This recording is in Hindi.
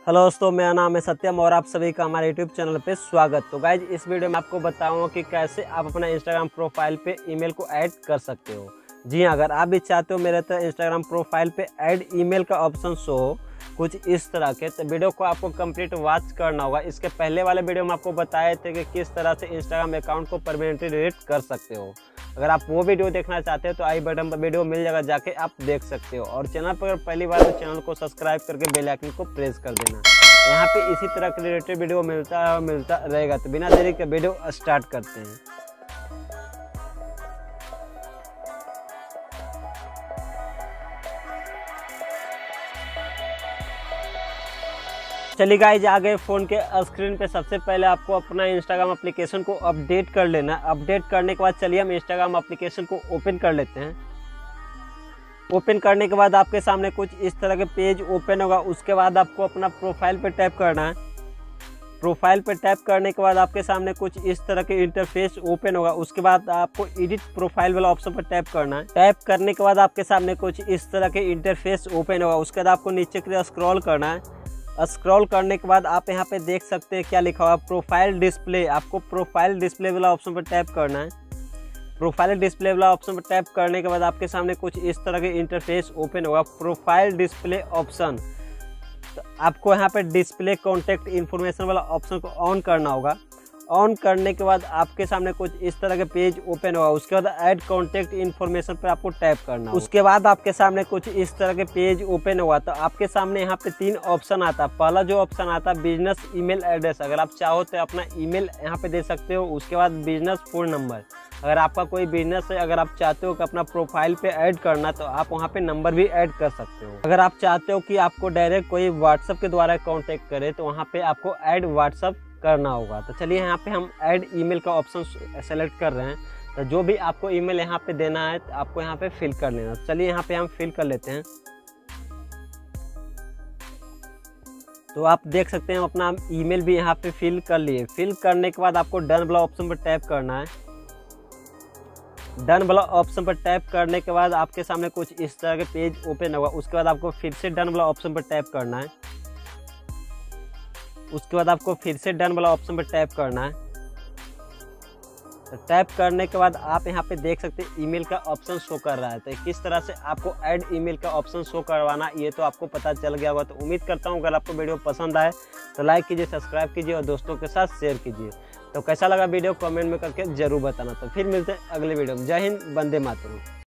हेलो दोस्तों, मेरा नाम है सत्यम और आप सभी का हमारे यूट्यूब चैनल पे स्वागत। तो गाइज, इस वीडियो में आपको बताऊंगा कि कैसे आप अपना इंस्टाग्राम प्रोफाइल पे ईमेल को ऐड कर सकते हो। जी हाँ, अगर आप भी चाहते हो मेरे तरह इंस्टाग्राम प्रोफाइल पे ऐड ईमेल का ऑप्शन शो हो कुछ इस तरह के, तो वीडियो को आपको कंप्लीट वॉच करना होगा। इसके पहले वाले वीडियो में आपको बताए थे कि किस तरह से इंस्टाग्राम अकाउंट को परमानेंटली डिलीट कर सकते हो। अगर आप वो वीडियो देखना चाहते हो तो आई बटन पर वीडियो मिल जाएगा, जाके आप देख सकते हो। और चैनल पर अगर पहली बार तो चैनल को सब्सक्राइब करके बेल आइकन को प्रेस कर देना। यहाँ पे इसी तरह के रिलेटेड वीडियो मिलता रहेगा। तो बिना देरी के वीडियो स्टार्ट करते हैं। चलिए गाइज, आ गए फ़ोन के स्क्रीन पे। सबसे पहले आपको अपना इंस्टाग्राम एप्लीकेशन को अपडेट कर लेना। अपडेट करने के बाद चलिए हम इंस्टाग्राम एप्लीकेशन को ओपन कर लेते हैं। ओपन करने के बाद आपके सामने कुछ इस तरह के पेज ओपन होगा। उसके बाद आपको अपना प्रोफाइल पे टैप करना है। प्रोफाइल पे टैप करने के बाद आपके सामने कुछ इस तरह के इंटरफेस ओपन होगा। उसके बाद आपको एडिट प्रोफाइल वाला ऑप्शन पर टैप करना है। टैप करने के बाद आपके सामने कुछ इस तरह के इंटरफेस ओपन होगा। उसके बाद आपको नीचे की तरफ स्क्रॉल करना है। स्क्रॉल करने के बाद आप यहाँ पे देख सकते हैं क्या लिखा हुआ, प्रोफाइल डिस्प्ले। आपको प्रोफाइल डिस्प्ले वाला ऑप्शन पर टैप करना है। प्रोफाइल डिस्प्ले वाला ऑप्शन पर टैप करने के बाद आपके सामने कुछ इस तरह के इंटरफेस ओपन होगा। प्रोफाइल डिस्प्ले ऑप्शन, तो आपको यहाँ पे डिस्प्ले कॉन्टैक्ट इन्फॉर्मेशन वाला ऑप्शन को ऑन करना होगा। ऑन करने के बाद आपके सामने कुछ इस तरह के पेज ओपन होगा। उसके बाद ऐड कॉन्टैक्ट इन्फॉर्मेशन पर आपको टैप करना होगा। उसके बाद आपके सामने कुछ इस तरह के पेज ओपन होगा। तो आपके सामने यहाँ पे 3 ऑप्शन आता है। पहला जो ऑप्शन आता है बिजनेस ईमेल एड्रेस, अगर आप चाहो तो अपना ईमेल यहाँ पे दे सकते हो। उसके बाद बिजनेस फ़ोन नंबर, अगर आपका कोई बिजनेस है, अगर आप चाहते हो कि अपना प्रोफाइल पे ऐड करना, तो आप वहाँ पे नंबर भी ऐड कर सकते हो। अगर आप चाहते हो कि आपको डायरेक्ट कोई व्हाट्सएप के द्वारा कांटेक्ट करे, तो वहाँ पे आपको ऐड व्हाट्सएप करना होगा। तो चलिए यहाँ पे हम ऐड ईमेल का ऑप्शन सेलेक्ट कर रहे हैं। तो जो भी आपको ईमेल यहाँ पे देना है, तो आपको यहाँ पे फिल कर लेना। चलिए यहाँ पे हम फिल कर लेते हैं। तो आप देख सकते हैं हम अपना ईमेल भी यहाँ पे फिल कर लिए। फिल करने के बाद आपको डन वाला ऑप्शन पर टैप करना है। डन वाला ऑप्शन पर टैप करने के बाद आपके सामने कुछ इस तरह के पेज ओपन होगा। उसके बाद आपको फिर से डन वाला ऑप्शन पर टैप करना है। उसके बाद आपको फिर से डन वाला ऑप्शन पर टैप करना है। तो टैप करने के बाद आप यहाँ पे देख सकते हैं ईमेल का ऑप्शन शो कर रहा है। तो किस तरह से आपको ऐड ईमेल का ऑप्शन शो करवाना, ये तो आपको पता चल गया होगा। तो उम्मीद करता हूँ अगर आपको वीडियो पसंद आए तो लाइक कीजिए, सब्सक्राइब कीजिए और दोस्तों के साथ शेयर कीजिए। तो कैसा लगा वीडियो कमेंट में करके जरूर बताना। तो फिर मिलते हैं अगले वीडियो में। जय हिंद, वंदे मातरम।